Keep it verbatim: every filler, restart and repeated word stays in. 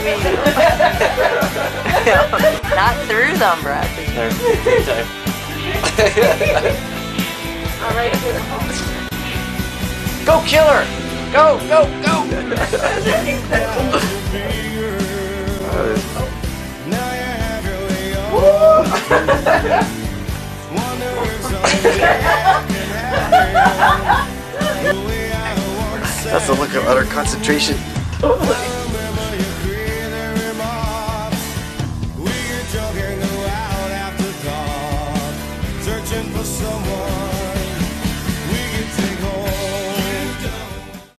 mean? Not through them, Brad. There. Three times. Alright. Go, killer! Go, go, go! That's the look of utter concentration.